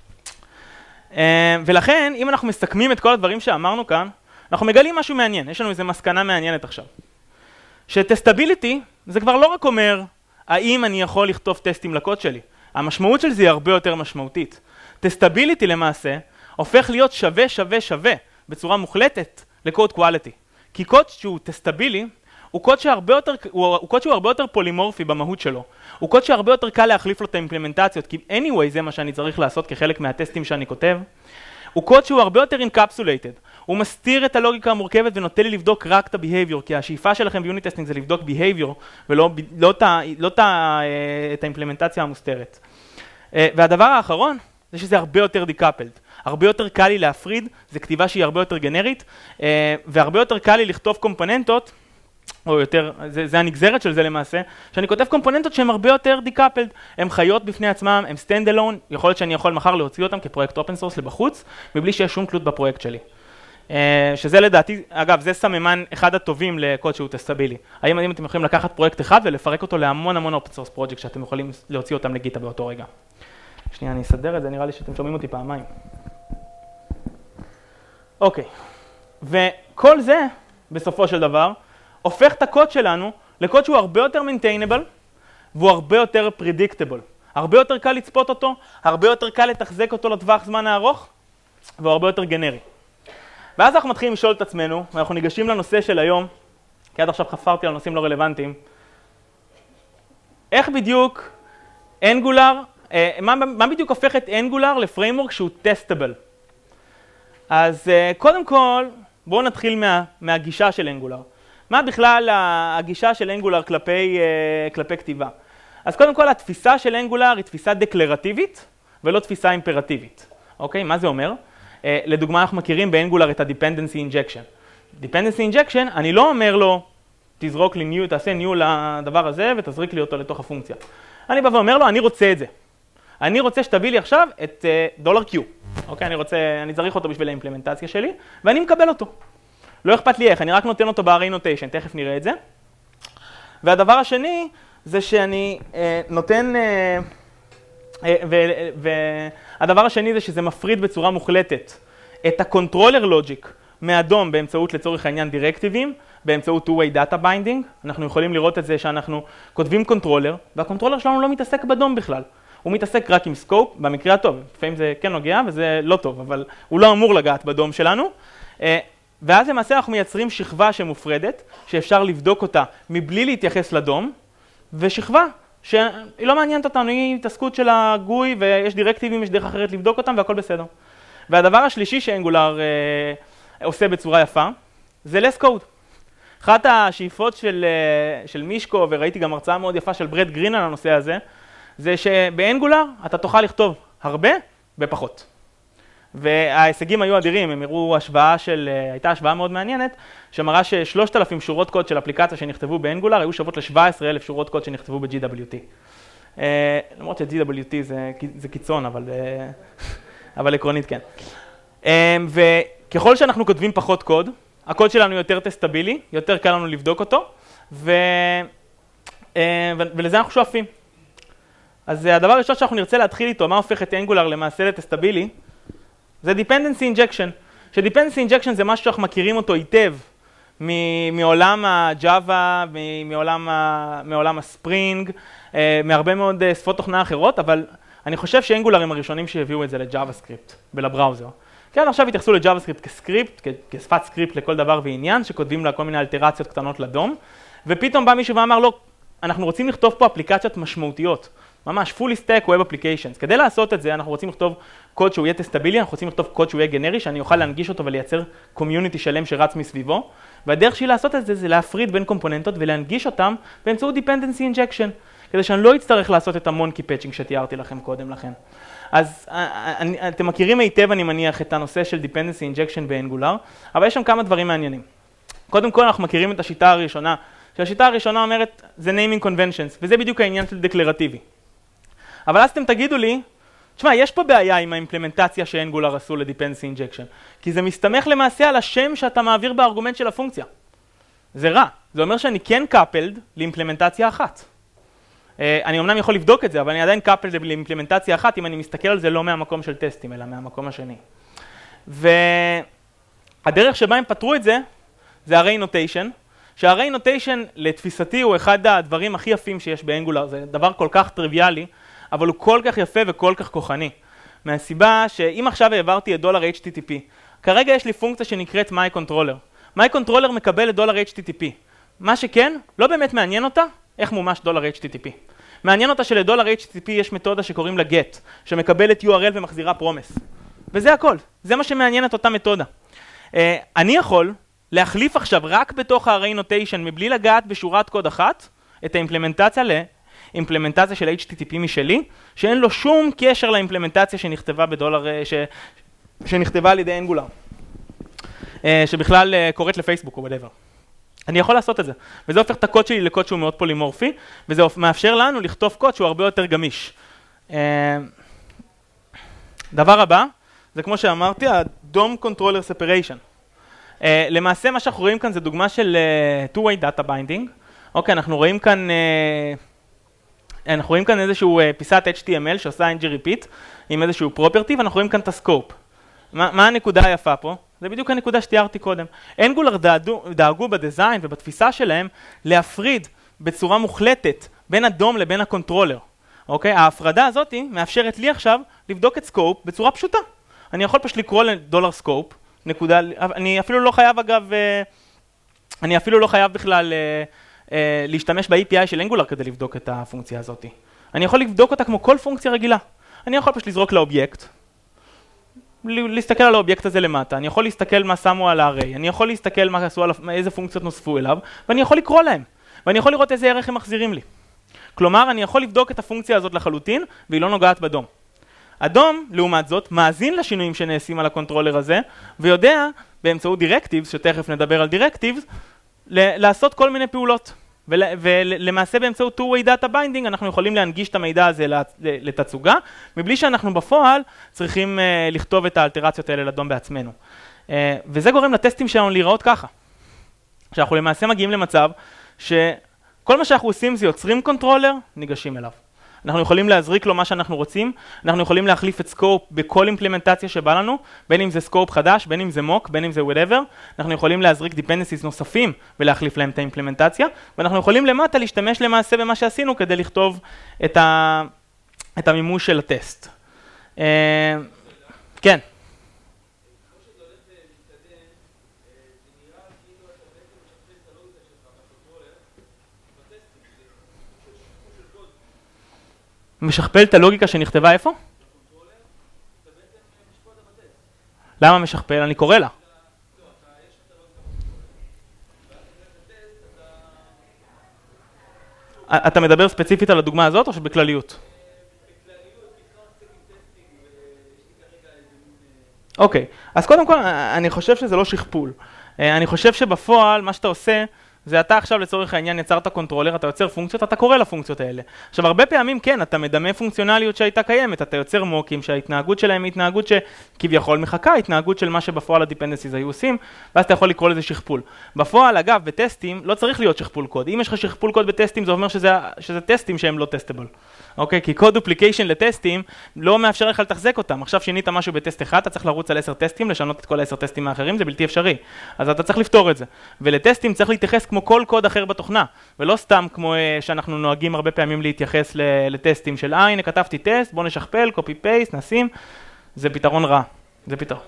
ולכן, אם אנחנו מסכמים את כל הדברים שאמרנו כאן, אנחנו מגלים משהו מעניין, יש לנו איזו מסקנה מעניינת עכשיו. שטסטביליטי, זה כבר לא רק אומר, האם אני יכול לכתוב טסטים לקוד שלי. המשמעות של זה היא הרבה יותר משמעותית. טסטביליטי למעשה, הופך להיות שווה בצורה מוחלטת לקוד quality. כי קוד שהוא טסטבילי, הוא קוד שהוא הרבה יותר פולימורפי במהות שלו. הוא קוד שהרבה יותר קל להחליף לו את האימפלמנטציות, כי anyway זה מה שאני צריך לעשות כחלק מהטסטים שאני כותב. הוא קוד שהוא הרבה יותר encapsulated. הוא מסתיר את הלוגיקה המורכבת ונותן לי לבדוק רק את ה-behavior, כי השאיפה שלכם ביוניט טסטינג זה לבדוק behavior, ולא את האימפלמנטציה המוסתרת. והדבר האחרון, זה שזה הרבה יותר decoupled. הרבה יותר קל לי להפריד, זה כתיבה שהיא הרבה יותר גנרית, והרבה יותר קל לי לכתוב קומפוננטות, או יותר, זה הנגזרת של זה למעשה, שאני כותב קומפוננטות שהן הרבה יותר decoupled, הן חיות בפני עצמם, הן stand alone, יכול להיות שאני יכול מחר להוציא אותם כפרויקט open source לבחוץ, מבלי שיש שום תלות בפרויקט שלי. שזה לדעתי, אגב, זה סממן אחד הטובים לקוד שהוא טסטבילי. האם אתם יכולים לקחת פרויקט אחד ולפרק אותו להמון open source project שאתם יכולים להוציא אותם לגיטה באותו רגע. שנייה, אני אסדר את זה, נראה לי שאתם שומעים אותי פעמיים. אוקיי, וכל זה, בסופו של דבר, הופך את הקוד שלנו לקוד שהוא הרבה יותר maintainable, והוא הרבה יותר predictable. הרבה יותר קל לצפות אותו, הרבה יותר קל לתחזק אותו לטווח זמן הארוך, והוא הרבה יותר גנרי. ואז אנחנו מתחילים לשאול את עצמנו, ואנחנו ניגשים לנושא של היום, כי עד עכשיו חפרתי על נושאים לא רלוונטיים. איך בדיוק Angular, מה בדיוק הופך את Angular לפריימורק שהוא testable? אז קודם כל, בואו נתחיל מהגישה של Angular. מה בכלל הגישה של Angular כלפי כתיבה? אז קודם כל, התפיסה של Angular היא תפיסה דקלרטיבית, ולא תפיסה אימפרטיבית. אוקיי? מה זה אומר? לדוגמה, אנחנו מכירים ב-Angular את ה-dependency injection. dependency injection, אני לא אומר לו, תזרוק לי תעשה new לדבר הזה ותזריק לי אותו לתוך הפונקציה. אני בא ואומר לו, אני רוצה את זה. אני רוצה שתביא לי עכשיו את $Q. אוקיי? אני צריך אותו בשביל האימפלמנטציה שלי, ואני מקבל אותו. לא אכפת לי איך, אני רק נותן אותו ב-array notation, תכף נראה את זה. והדבר השני, זה שאני נותן, והדבר השני זה שזה מפריד בצורה מוחלטת את ה-controller logic מאדום באמצעות לצורך העניין דירקטיבים, באמצעות two-way data binding. אנחנו יכולים לראות את זה שאנחנו כותבים controller, והקונטרולר שלנו לא מתעסק בדום בכלל. הוא מתעסק רק עם scope, במקרה הטוב. לפעמים זה כן נוגע וזה לא טוב, אבל הוא לא אמור לגעת בדום שלנו. ואז למעשה אנחנו מייצרים שכבה שמופרדת, שאפשר לבדוק אותה מבלי להתייחס לדום, ושכבה שהיא לא מעניינת אותנו, היא התעסקות של הגוי, ויש דירקטיבים, יש דרך אחרת לבדוק אותם, והכל בסדר. והדבר השלישי שאנגולר עושה בצורה יפה, זה less code. אחת השאיפות של מישקו, וראיתי גם הרצאה מאוד יפה של ברד גרין על הנושא הזה, זה שבאנגולר אתה תוכל לכתוב הרבה בפחות. וההישגים היו אדירים, הם הראו הייתה השוואה מאוד מעניינת, שמראה ש3,000 שורות קוד של אפליקציה שנכתבו באנגולר היו שוות ל-17,000 שורות קוד שנכתבו ב-GWT. למרות ש-GWT זה קיצון, אבל עקרונית כן. וככל שאנחנו כותבים פחות קוד, הקוד שלנו יותר טסטבילי, יותר קל לנו לבדוק אותו, ולזה אנחנו שואפים. אז הדבר הראשון שאנחנו נרצה להתחיל איתו, מה הופך את אנגולר למעשה לטסטבילי, זה dependency injection. ש-dependency injection זה משהו שאנחנו מכירים אותו היטב מעולם ה-Java, מעולם ה-Spring, מהרבה מאוד שפות תוכנה אחרות, אבל אני חושב שאנגולר הם הראשונים שהביאו את זה ל-JavaScript ולבראוזר. כן, עכשיו התייחסו ל-JavaScript כסקריפט, כשפת סקריפט לכל דבר ועניין, שכותבים לה כל מיני אלטרציות קטנות לדום, ופתאום בא מישהו ואמר, לא, אנחנו רוצים לכתוב פה אפליקציות משמעותיות, ממש fully stack web applications. כדי לעשות את זה, אנחנו רוצים לכתוב קוד שהוא יהיה טסטבילי, אנחנו רוצים לכתוב קוד שהוא יהיה גנרי, שאני אוכל להנגיש אותו ולייצר קומיוניטי שלם שרץ מסביבו, והדרך שלי לעשות את זה, זה להפריד בין קומפוננטות ולהנגיש אותם באמצעות dependency injection, כדי שאני לא אצטרך לעשות את המונקי פאצ'ינג שתיארתי לכם קודם לכן. אז אתם מכירים היטב, אני מניח, את הנושא של dependency injection באנגולר, אבל יש שם כמה דברים מעניינים. קודם כל, אנחנו מכירים את השיטה הראשונה, שהשיטה הראשונה אומרת, זה naming conventions, וזה בדיוק העניין של דקלרטיבי. אבל אז אתם תגידו לי, תשמע, יש פה בעיה עם האימפלמנטציה שאנגולר עשו ל-dependency injection, כי זה מסתמך למעשה על השם שאתה מעביר בארגומנט של הפונקציה. זה רע, זה אומר שאני כן coupled לאימפלמנטציה אחת. אני אמנם יכול לבדוק את זה, אבל אני עדיין coupled לאימפלמנטציה אחת, אם אני מסתכל על זה לא מהמקום של טסטים, אלא מהמקום השני. והדרך שבה הם פתרו את זה, זה array notation, שה-array notation לתפיסתי הוא אחד הדברים הכי יפים שיש באנגולר, זה דבר כל כך טריוויאלי, אבל הוא כל כך יפה וכל כך כוחני. מהסיבה שאם עכשיו העברתי את $HTTP, כרגע יש לי פונקציה שנקראת my controller מקבל את $HTTP. מה שכן, לא באמת מעניין אותה איך מומש $HTTP. מעניין אותה של$HTTP יש מתודה שקוראים לה get, שמקבלת URL ומחזירה promise. וזה הכל, זה מה שמעניין את אותה מתודה. אני יכול להחליף עכשיו רק בתוך ה-array notation מבלי לגעת בשורת קוד אחת, את האימפלמנטציה אימפלמנטציה של HTTP משלי, שאין לו שום קשר לאימפלמנטציה שנכתבה שנכתבה על ידי אנגולר, שבכלל קוראת לפייסבוק או whatever. אני יכול לעשות את זה, וזה הופך את הקוד שלי לקוד שהוא מאוד פולימורפי, וזה מאפשר לנו לכתוב קוד שהוא הרבה יותר גמיש. דבר הבא, זה כמו שאמרתי, ה-DOM Controller Separation. למעשה מה שאנחנו רואים כאן זה דוגמה של two-way data binding. אוקיי, אנחנו רואים כאן איזשהו פיסת HTML שעושה ng-repeat עם איזשהו property, ואנחנו רואים כאן את הסקופ. מה הנקודה היפה פה? זה בדיוק הנקודה שתיארתי קודם. אנגולר דאגו בדיזיין ובתפיסה שלהם להפריד בצורה מוחלטת בין הדום לבין הקונטרולר. אוקיי? ההפרדה הזאת מאפשרת לי עכשיו לבדוק את סקופ בצורה פשוטה. אני יכול פשוט לקרוא $scope, נקודה, אני אפילו לא חייב בכלל להשתמש ב-API של אנגולר כדי לבדוק את הפונקציה הזאת. אני יכול לבדוק אותה כמו כל פונקציה רגילה. אני יכול פשוט לזרוק לאובייקט, להסתכל על האובייקט הזה למטה, אני יכול להסתכל מה שמו על ה-array, אני יכול להסתכל איזה פונקציות נוספו אליו, ואני יכול לקרוא להם, ואני יכול לראות איזה ערך הם מחזירים לי. כלומר, אני יכול לבדוק את הפונקציה הזאת לחלוטין, והיא לא נוגעת בדום. הדום, לעומת זאת, מאזין לשינויים שנעשים על הקונטרולר הזה, ויודע, באמצעות דירקטיבס, שתכף נדבר על דירקטיבס, לעשות כל מיני פעולות. ולמעשה באמצעות two-way data binding אנחנו יכולים להנגיש את המידע הזה לתצוגה, מבלי שאנחנו בפועל צריכים לכתוב את האלטרציות האלה לדום בעצמנו. וזה גורם לטסטים שלנו להיראות ככה. שאנחנו למעשה מגיעים למצב שכל מה שאנחנו עושים זה יוצרים קונטרולר, ניגשים אליו. אנחנו יכולים להזריק לו מה שאנחנו רוצים, אנחנו יכולים להחליף את סקופ בכל אימפלמנטציה שבא לנו, בין אם זה סקופ חדש, בין אם זה מוק, בין אם זה whatever, אנחנו יכולים להזריק dependencies נוספים ולהחליף להם את האימפלמנטציה, ואנחנו יכולים למטה להשתמש למעשה במה שעשינו כדי לכתוב את המימוש של הטסט. כן. משכפל את הלוגיקה שנכתבה איפה? למה משכפל? אני קורא לה. אתה מדבר ספציפית על הדוגמה הזאת או שבכלליות? אוקיי, אז קודם כל, אני חושב שזה לא שכפול. אני חושב שבפועל, מה שאתה עושה, זה אתה עכשיו לצורך העניין יצרת קונטרולר, אתה יוצר פונקציות, אתה קורא לפונקציות האלה. עכשיו, הרבה פעמים כן, אתה מדמה פונקציונליות שהייתה קיימת, אתה יוצר מוקים שההתנהגות שלהם היא התנהגות שכביכול מחכה, התנהגות של מה שבפועל ה-dependencies היו עושים, ואז אתה יכול לקרוא לזה שכפול. בפועל, אגב, בטסטים לא צריך להיות שכפול קוד. אם יש לך שכפול קוד בטסטים, זה אומר שזה טסטים שהם לא טסטבל. אוקיי? כי קוד דופליקיישן לטסטים לא מאפשר לך לתחזק אותם. עכשיו שינית משהו בטסט אחד, אתה צריך לרוץ על 10 טסטים, לשנות את כל 10 טסטים האחרים, זה בלתי אפשרי. אז אתה צריך לפתור את זה. ולטסטים צריך להתייחס כמו כל קוד אחר בתוכנה, ולא סתם כמו שאנחנו נוהגים הרבה פעמים להתייחס לטסטים של הנה, כתבתי טסט, בוא נשכפל, קופי פייסט, נשים. זה פתרון רע. זה פתרון.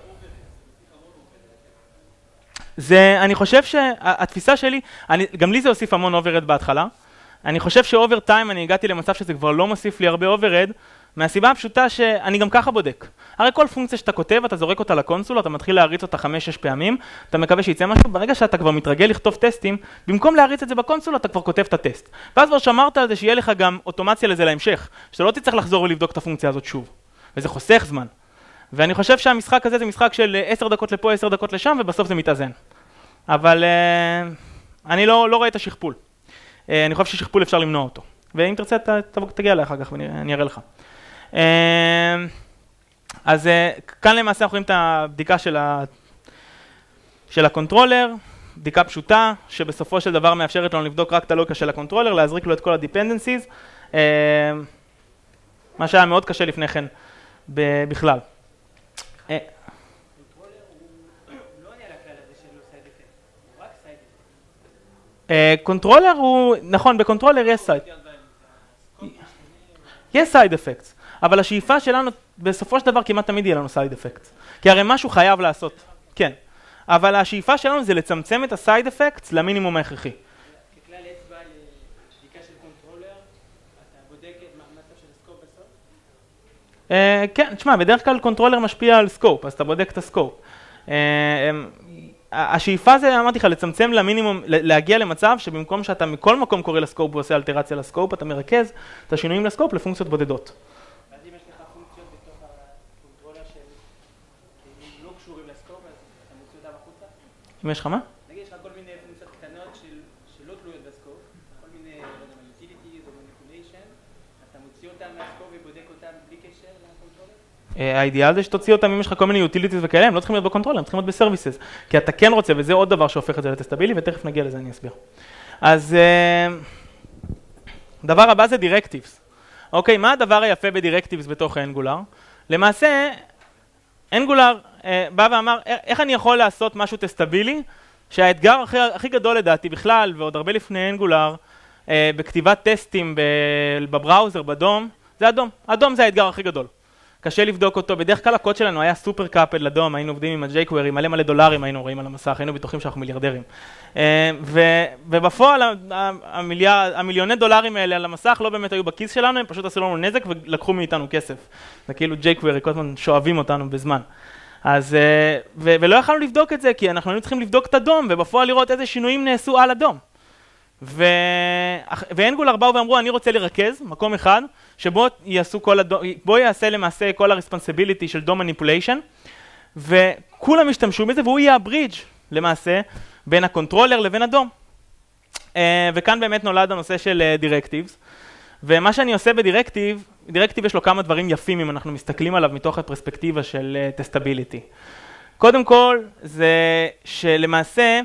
אני חושב שהתפיסה שלי, גם לי זה הוסיף המון אובררד בהתחלה. אני חושב שאובר טיים אני הגעתי למצב שזה כבר לא מוסיף לי הרבה אובררד, מהסיבה הפשוטה שאני גם ככה בודק. הרי כל פונקציה שאתה כותב, אתה זורק אותה לקונסול, אתה מתחיל להריץ אותה 5-6 פעמים, אתה מקווה שיצא משהו, ברגע שאתה כבר מתרגל לכתוב טסטים, במקום להריץ את זה בקונסול, אתה כבר כותב את הטסט. ואז כבר שמרת על זה שיהיה לך גם אוטומציה לזה להמשך, שאתה לא תצטרך לחזור ולבדוק את הפונקציה הזאת שוב. וזה חוסך זמן. ואני חושב שהמשחק הזה זה משחק של 10 דקות לפה, 10 דקות לשם, ובסוף זה מתאזן. אבל אני לא רואה את השכפול. אני חושב ששכפול אפשר למנוע אותו. ואם תרצה, תגיע אליי אחר כך ואני אראה לך. אז כאן למעשה אנחנו רואים את הבדיקה של הקונטרולר, בדיקה פשוטה, שבסופו של דבר מאפשרת לנו לבדוק רק את הלוגיקה של הקונטרולר, להזריק לו את כל ה-dependencies, מה שהיה מאוד קשה לפני כן בכלל. קונטרולר הוא, נכון, בקונטרולר יש סייד. יש סייד אפקטס, אבל השאיפה שלנו, בסופו של דבר כמעט תמיד יהיה לנו סייד אפקטס. כי הרי משהו חייב לעשות, כן. אבל השאיפה שלנו זה לצמצם את הסייד אפקטס למינימום ההכרחי. ככלל אצבע לבדיקה של קונטרולר, אתה בודק את המצב של הסקופ בסוף? כן, תשמע, בדרך כלל קונטרולר משפיע על סקופ, אז אתה בודק את הסקופ. השאיפה זה, אמרתי לך, לצמצם למינימום, להגיע למצב שבמקום שאתה מכל מקום קורא לסקופ ועושה אלטרציה לסקופ, אתה מרכז את השינויים לסקופ לפונקציות בודדות. ואז אם יש לך פונקציות בתוך הקונטרולר שהם לא קשורים לסקופ, אז אתה מוציא אותם החוצה? אם יש לך מה? נגיד, יש לך כל מיני פונקציות קטנות שלא תלויות בסקופ, כל מיני, לא יודע, utilities או manipulation, אתה מוציא אותם מהסקופ ובודק אותם בלי קשר לקונטרולר? האידיאל זה שתוציא אותם אם יש לך כל מיני utilities וכאלה, הם לא צריכים להיות בקונטרולר, הם צריכים להיות בסרוויסס. כי אתה כן רוצה, וזה עוד דבר שהופך את זה לטסטבילי, ותכף נגיע לזה, אני אסביר. אז דבר הבא זה directives. אוקיי, מה הדבר היפה ב-directives בתוך האנגולר? למעשה, אנגולר בא ואמר, איך אני יכול לעשות משהו טסטבילי, שהאתגר הכי גדול לדעתי בכלל, ועוד הרבה לפני אנגולר, בכתיבת טסטים בבראוזר, בדום, זה אדום. אדום זה האתגר הכי גדול. קשה לבדוק אותו, בדרך כלל הקוד שלנו היה סופר קאפד לדום, היינו עובדים עם ה-jQuery, מלא דולרים היינו רואים על המסך, היינו בטוחים שאנחנו מיליארדרים. ובפועל המיליוני דולרים האלה על המסך לא באמת היו בכיס שלנו, הם פשוט עשו לנו נזק ולקחו מאיתנו כסף. זה כאילו jQuery, כל הזמן שואבים אותנו בזמן. אז, ולא יכולנו לבדוק את זה, כי אנחנו היינו צריכים לבדוק את הדום, ובפועל לראות איזה שינויים נעשו על הדום. ואנגולר באו ואמרו, אני רוצה לרכז מקום אחד, שבו יעשה למעשה כל ה-responsibility של דום manipulation, וכולם ישתמשו בזה, והוא יהיה הברידג' למעשה בין הקונטרולר לבין הדום. וכאן באמת נולד הנושא של directives, ומה שאני עושה בדירקטיב יש לו כמה דברים יפים אם אנחנו מסתכלים עליו מתוך הפרספקטיבה של Testability. קודם כל, זה שלמעשה,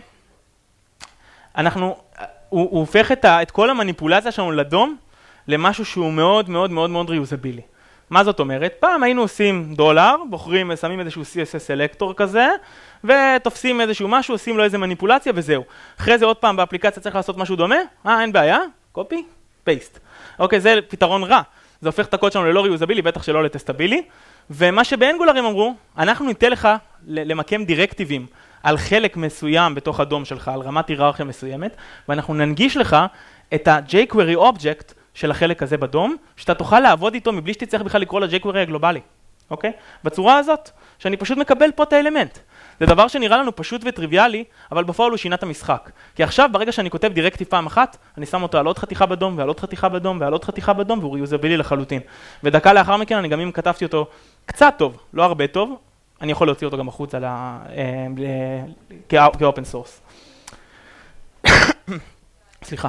הוא הופך את כל המניפולציה שלנו לדום, למשהו שהוא מאוד מאוד מאוד מאוד ריוזבילי. מה זאת אומרת? פעם היינו עושים דולר, בוחרים ושמים איזשהו CSS סלקטור כזה, ותופסים איזשהו משהו, עושים לו איזה מניפולציה וזהו. אחרי זה עוד פעם באפליקציה צריך לעשות משהו דומה, אין בעיה, קופי, פייסט. אוקיי, זה פתרון רע. זה הופך את הקוד שלנו ללא ריוזבילי, בטח שלא לטסטבילי. ומה שבאנגולרים אמרו, אנחנו ניתן לך למקם דירקטיבים על חלק מסוים בתוך הדום שלך, על רמת היררכיה מסוימת, ואנחנו ננגיש לך את ה-jQuery object של החלק הזה בדום, שאתה תוכל לעבוד איתו מבלי שתצטרך בכלל לקרוא ל-jQuery הגלובלי. אוקיי? בצורה הזאת, שאני פשוט מקבל פה את האלמנט. זה דבר שנראה לנו פשוט וטריוויאלי, אבל בפועל הוא שינה את המשחק. כי עכשיו, ברגע שאני כותב דירקטיב פעם אחת, אני שם אותו על עוד חתיכה בדום, ועל עוד חתיכה בדום, ועל עוד חתיכה בדום, והוא ריוזבילי לחלוטין. ודקה לאחר מכן, אני גם אם כתבתי אותו קצת טוב, לא הרבה טוב, אני יכול להוציא אותו גם החוצה כאופן סורס. סליחה.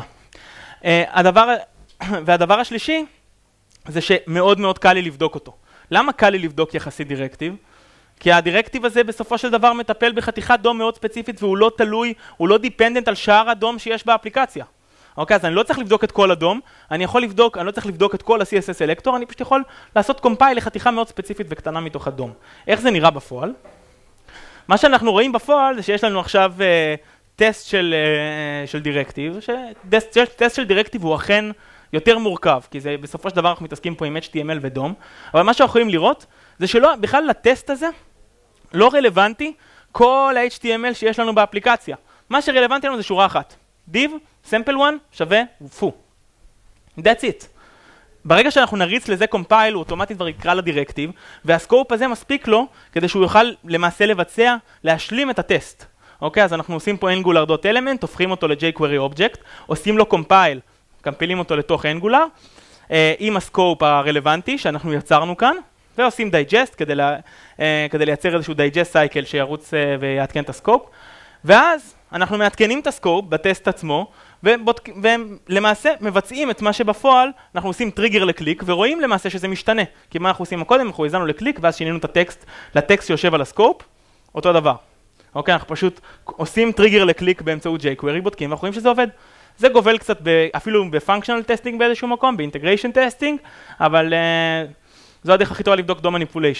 והדבר השלישי זה שמאוד מאוד קל לי לבדוק אותו. למה קל לי לבדוק יחסית דירקטיב? כי הדירקטיב הזה בסופו של דבר מטפל בחתיכת דום מאוד ספציפית והוא לא תלוי, הוא לא דיפנדנט על שאר הדום שיש באפליקציה. אוקיי, אז אני לא צריך לבדוק את כל הדום, אני לא צריך לבדוק את כל ה-CSS אלקטור, אני פשוט יכול לעשות קומפייל לחתיכה מאוד ספציפית וקטנה מתוך הדום. איך זה נראה בפועל? מה שאנחנו רואים בפועל זה שיש לנו עכשיו טסט של דירקטיב, טסט של דירקטיב הוא אכן יותר מורכב, כי זה בסופו של דבר אנחנו מתעסקים פה עם HTML ודום, אבל מה שאנחנו יכולים לראות זה שלא, בכלל לטסט הזה לא רלוונטי כל ה-HTML שיש לנו באפליקציה. מה שרלוונטי לנו זה שורה אחת. div, sample 1 שווה foo. That's it. ברגע שאנחנו נריץ לזה קומפייל, הוא אוטומטית כבר יקרא לדירקטיב, והסקופ הזה מספיק לו כדי שהוא יוכל למעשה לבצע, להשלים את הטסט. אוקיי, אז אנחנו עושים פה angular.element, הופכים אותו ל-jQuery object, עושים לו קומפייל, קמפילים אותו לתוך angular, עם הסקופ הרלוונטי שאנחנו יצרנו כאן, ועושים digest כדי לייצר איזשהו digest cycle שירוץ ויעדכן את הסקופ, ואז אנחנו מעדכנים את הסקופ בטסט עצמו, ולמעשה מבצעים את מה שבפועל, אנחנו עושים טריגר לקליק, ורואים למעשה שזה משתנה. כי מה אנחנו עושים קודם? אנחנו הזמנו לקליק, ואז שינינו את הטקסט לטקסט שיושב על הסקופ, אותו דבר. אוקיי, אנחנו פשוט עושים טריגר לקליק באמצעות jQuery, בודקים, ואנחנו רואים שזה עובד. זה גובל קצת אפילו בפונקשיונל טסטינג באיזשהו מקום, באינטגריישן טסטינג, אבל זו הדרך הכי טובה לבדוק דום מניפוליישן.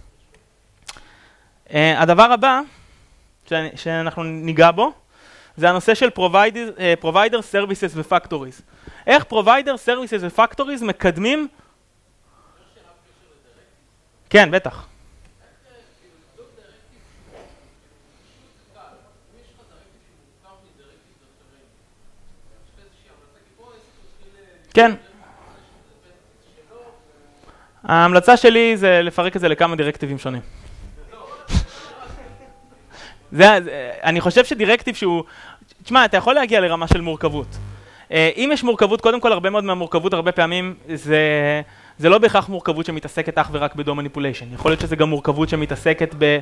הדבר הבא שאנחנו ניגע בו, זה הנושא של provider services ו-factories. איך provider services ו-factories מקדמים? כן, בטח. כן. ההמלצה שלי זה לפרק את זה לכמה דירקטיבים שונים. אני חושב שדירקטיב שהוא... תשמע, אתה יכול להגיע לרמה של מורכבות. אם יש מורכבות, קודם כל הרבה מאוד מהמורכבות, הרבה פעמים זה לא בהכרח מורכבות שמתעסקת אך ורק בדום מניפוליישן. יכול להיות שזה גם מורכבות שמתעסקת ב...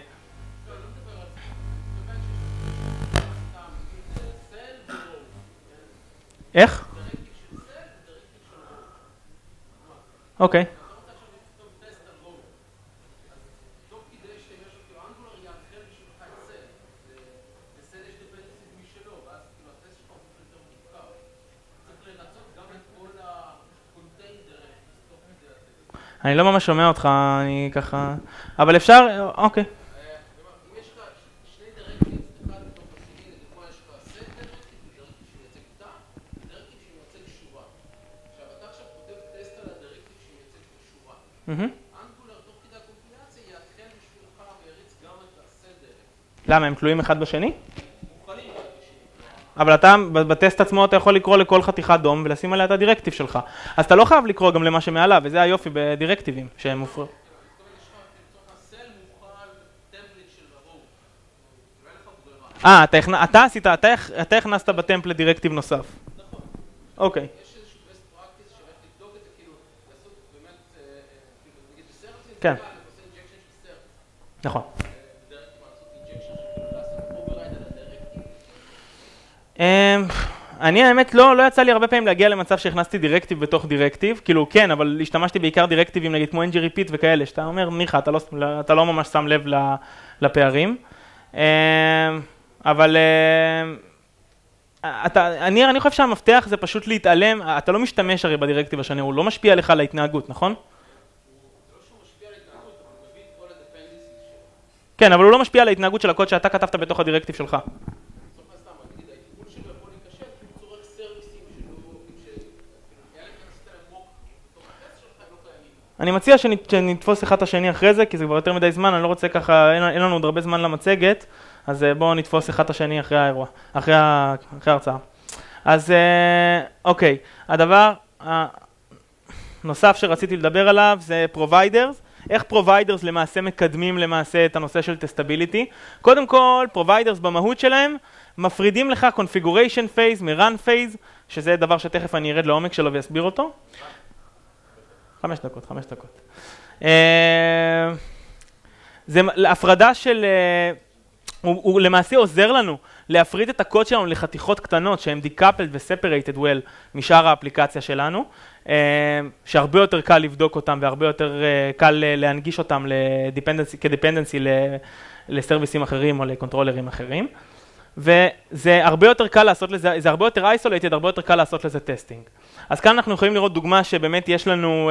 איך? אוקיי. אני לא ממש שומע אותך, אני ככה... אבל אפשר... אוקיי. אם יש לך שני דירקטיבים, אחד בתוך השני, לדוגמה יש לך סט דירקטיב, דירקטיב שמייצג תא, דירקטיב שמייצג שורה. עכשיו, אתה עכשיו כותב טסט על הדירקטיב שמייצג שורה. אנגולר, תוך כדי הקומפילציה, יעדכן בשבילך ויריץ גם את הסט דירקטיב. למה, הם תלויים אחד בשני? מוכנים אחד בשני. אבל אתה, בטסט עצמו אתה יכול לקרוא לכל חתיכת דום ולשים עליה את הדירקטיב שלך. אז אתה לא חייב לקרוא גם למה שמעלה, וזה היופי בדירקטיבים שהם מופרים. אתה הכנסת בטמפלט דירקטיב נוסף. נכון. אוקיי. יש איזשהו best practice שאיך לבדוק את זה, כאילו, לעשות באמת, נגיד בסרטים, כן. לעשות injection של סרט. נכון. דירקטיב לעשות injection, לעשות override על הדירקטיב. אני האמת לא יצא לי הרבה פעמים להגיע למצב שהכנסתי דירקטיב בתוך דירקטיב, כאילו כן, אבל השתמשתי בעיקר דירקטיבים נגיד כמו ng-repeat וכאלה, שאתה אומר ניחא, אתה לא ממש שם לב לפערים. אבל אני חושב שהמפתח זה פשוט להתעלם, אתה לא משתמש הרי בדירקטיב השני, הוא לא משפיע לך על ההתנהגות, נכון? זה לא שהוא משפיע על ההתנהגות, אבל הוא מביא את כל ה-dependencies שלו. כן, אבל הוא לא משפיע על ההתנהגות של הקוד שאתה כתבת בתוך הדירקטיב שלך. בסוף הסתם, נגיד, הטיפול שלו יכול להיקשר, כי הוא צורך סרוויסים שלו, היה לכם עשית להם מוק, בתוך הטסט שלך הם לא קיימים. אני מציע שנתפוס אחד את השני אחרי זה, כי זה כבר יותר מדי זמן, אני לא רוצה ככה, אין לנו עוד הרבה זמן למצגת, אז בואו נתפוס אחד את השני אחרי האירוע, אחרי ההרצאה. אז אוקיי, הדבר הנוסף שרציתי לדבר עליו זה providers. איך providers למעשה מקדמים למעשה את הנושא של Testability? קודם כל, providers במהות שלהם מפרידים לך configuration phase מ-run phase, שזה דבר שתכף אני ארד לעומק שלו ואסביר אותו. 5 דקות. זה הפרדה של, הוא למעשה עוזר לנו להפריד את הקוד שלנו לחתיכות קטנות שהן decoupled ו-separated well משאר האפליקציה שלנו, שהרבה יותר קל לבדוק אותם והרבה יותר קל להנגיש אותם כ-dependency לסרוויסים אחרים או לקונטרולרים אחרים. וזה הרבה יותר קל לעשות לזה, זה הרבה יותר isolated, הרבה יותר קל לעשות לזה טסטינג. אז כאן אנחנו יכולים לראות דוגמה שבאמת יש לנו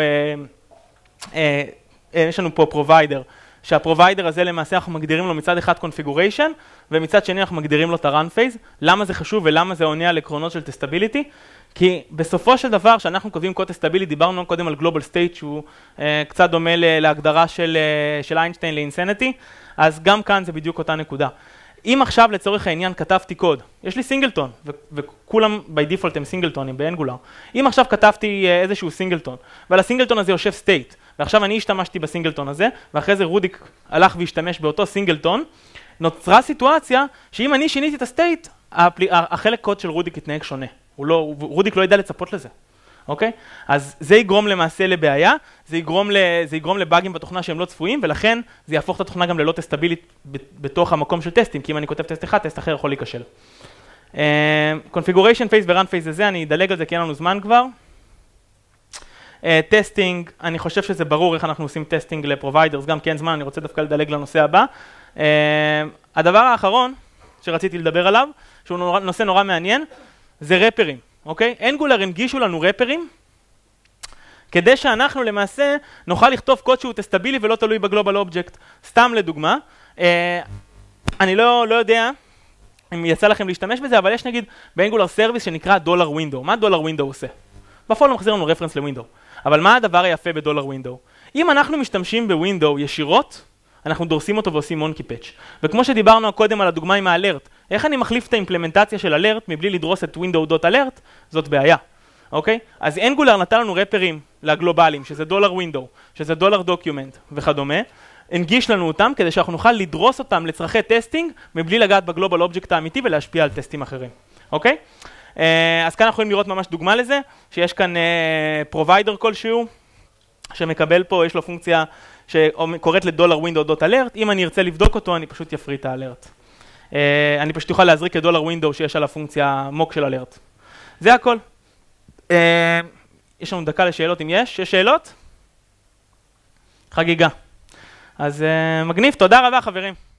פה provider, שהפרוביידר הזה למעשה אנחנו מגדירים לו מצד אחד configuration, ומצד שני אנחנו מגדירים לו את ה-run phase. למה זה חשוב ולמה זה עונה על עקרונות של Testability? כי בסופו של דבר, כשאנחנו כותבים קוד Testability, דיברנו קודם על Global State, שהוא קצת דומה להגדרה של איינשטיין ל-insanity, אז גם כאן זה בדיוק אותה נקודה. אם עכשיו לצורך העניין כתבתי קוד, יש לי סינגלטון, וכולם by default הם סינגלטונים באנגולר. אם עכשיו כתבתי איזשהו סינגלטון, ועל הסינגלטון הזה יושב state, ועכשיו אני השתמשתי בסינגלטון הזה, ואחרי זה רודיק הלך והשתמש באותו סינגלטון, נוצרה סיטואציה שאם אני שיניתי את הסטייט, החלק קוד של רודיק יתנהג שונה. רודיק לא ידע לצפות לזה. אוקיי? אז זה יגרום למעשה לבעיה, זה יגרום לבאגים בתוכנה שהם לא צפויים, ולכן זה יהפוך את התוכנה גם ללא טסטבילית בתוך המקום של טסטים, כי אם אני כותב טסט אחד, טסט אחר יכול להיכשל. configuration phase ו-run phase הזה, אני אדלג על זה כי אין לנו זמן כבר. טסטינג, אני חושב שזה ברור איך אנחנו עושים טסטינג לפרוביידרס, גם כי אין זמן, אני רוצה דווקא לדלג לנושא הבא. הדבר האחרון שרציתי לדבר עליו, שהוא נושא נורא מעניין, זה רפרים, אוקיי? אנגולר הנגישו לנו רפרים, כדי שאנחנו למעשה נוכל לכתוב קוד שהוא טסטבילי ולא תלוי בגלובל אובייקט. סתם לדוגמה, אני לא יודע אם יצא לכם להשתמש בזה, אבל יש נגיד באנגולר סרוויס שנקרא דולר ווינדו. מה דולר ווינדו עושה? בפועל הוא מחזיר לנו רפרנס לווינדו. אבל מה הדבר היפה בדולר ווינדו? אם אנחנו משתמשים בווינדו ישירות, אנחנו דורסים אותו ועושים מונקי פאץ'. וכמו שדיברנו קודם על הדוגמה עם האלרט, איך אני מחליף את האימפלמנטציה של אלרט מבלי לדרוס את window.alert? זאת בעיה. אוקיי? אז אנגולר נתן לנו רפרים לגלובלים, שזה דולר ווינדו, שזה דולר דוקיומנט וכדומה, הנגיש לנו אותם כדי שאנחנו נוכל לדרוס אותם לצרכי טסטינג, מבלי לגעת בגלובל אובייקט האמיתי ולהשפיע על טסטים אחרים. אוקיי? אז כאן אנחנו יכולים לראות ממש דוגמה לזה, שיש כאן פרוביידר כלשהו, שמקבל פה, יש לו פונקציה שקוראת לדולר window.alert, אם אני ארצה לבדוק אותו, אני פשוט יפריד את האלרט. אני פשוט אוכל להזריק את דולר window שיש על הפונקציה מוק של אלרט. זה הכל. יש לנו דקה לשאלות אם יש. יש שאלות? חגיגה. אז מגניב, תודה רבה חברים.